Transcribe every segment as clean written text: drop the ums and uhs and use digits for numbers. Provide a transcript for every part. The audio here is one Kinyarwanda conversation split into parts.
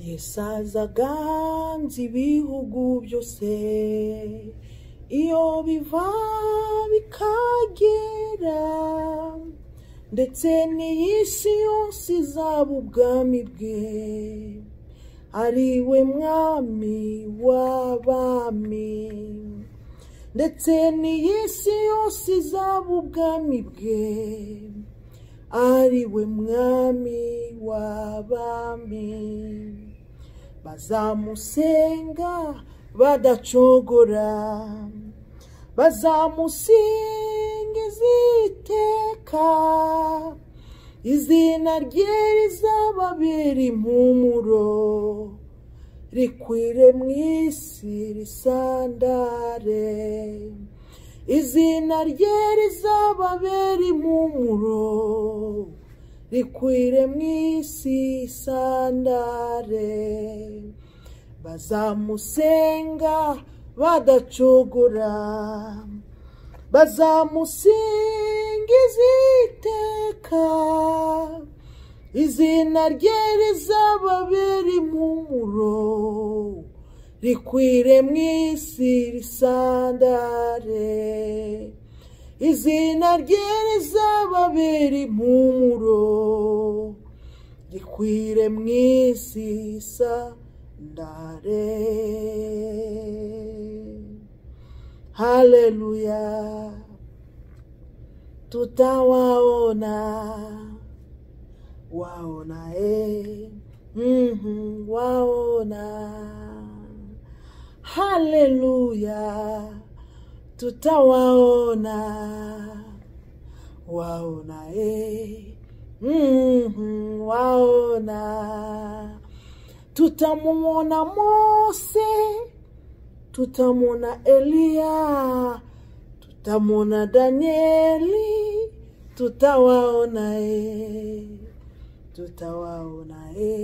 yesazaga nzi ibihugu byose iyo biva bikagera ndetse n'iy'isi yose izaba ubwami bwe ari we mwami w'abami ndetse n'iy'isi yose izaba ubwami bwe ari we mwami w'abami bazamusenga badacogora bazamusingiza iteka izina rye rizababera impumuro rikwire mu isi risandare izina rye rizababera impumuro rikwire mu isi risandare bazamusenga badacogora bazamusingiza iteka izina rye rizababera impumuro rikwire mu isi risandare izina rye rizababera impumuro rikwire mu isi risandare. Haleluya, tutawaona waona waona. Haleluya, tutawaona waona waona. Tutamuona Mose, tutamwona Eliya, tutamwona Danieli, tutawaona tutawaona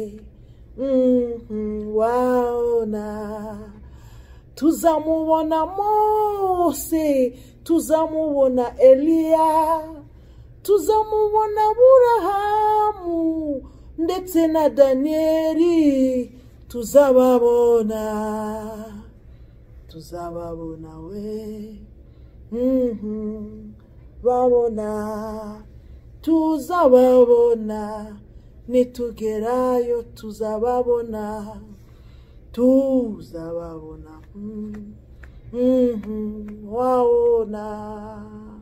waona. Tuzamuona Mose, tuzamuona Eliya, tuzamuona Aburahamu ndetse na Danieli, tuzababona we babona tuzababona nitugerayo tuzababona waona.